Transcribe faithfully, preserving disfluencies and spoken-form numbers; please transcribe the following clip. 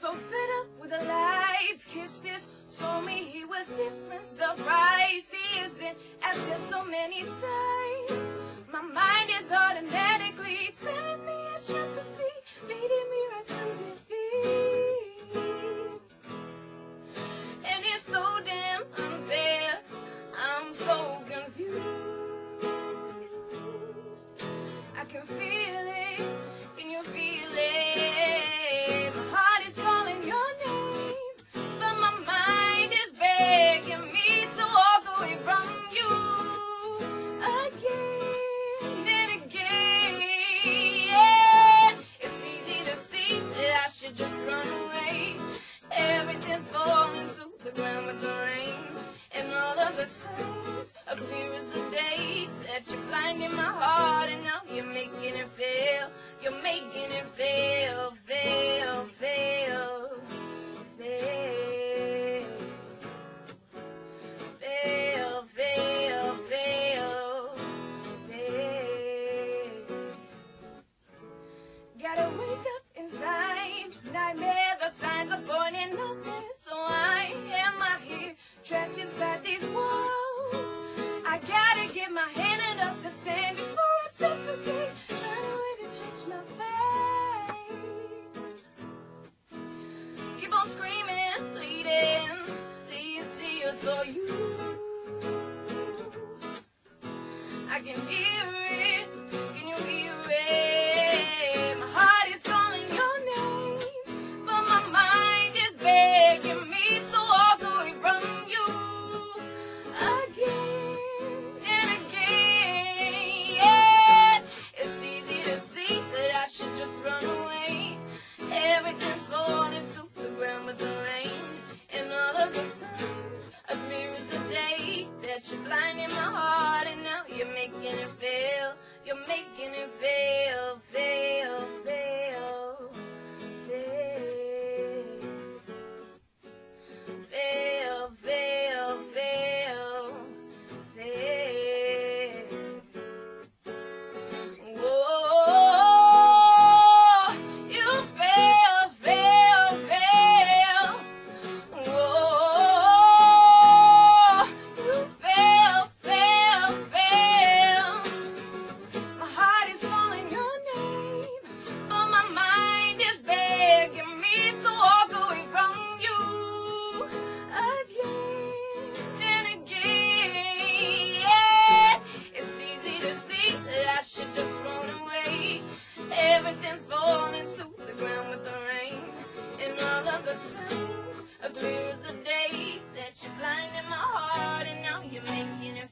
so fed up with the lies. Kisses told me he was different. Surprise, he isn't. After so many times, my mind is automatically telling me I should proceed, leading me right to defeat. And it's so damn unfair. I'm so confused. I can feel it. Can you feel it? My heart is calling your name, but my mind is begging me to walk away from you again and again. It's easy to see that I should just run away. Everything's falling to the ground with the rain, and all of the signs are clear as the day that you're blinding my heart, and now you're making it fail. You're making it fail, fail, fail, fail, fail, fail, fail, fail. Gotta wake up in time. Nightmare, the signs are pointing out there. So I am I here, trapped inside these walls. I gotta get my hand up the sand before I suffocate, trying to wait to change my fate. Keep on screaming, bleeding, these tears for you. I can hear it, can you hear it? My heart is calling your name, but my mind is begging me to walk away from you again and again. It's easy to see that I should just run away. Everything's falling to the ground with the rain, and all of the signs are clear as the day that you're blinding my heart, and now you're making it fail. You're making it fail, fail, fail, fail, fail, fail, fail, fail. Whoa, you fail, fail, fail. Whoa, you fail, fail, fail. My heart is calling your name, but my mind is begging me to walk away from you again and again. It's easy to see that I should just run away. Everything's falling to the ground with the rain, and all of the signs are clear as the day that you're blinding my heart, and now you're making it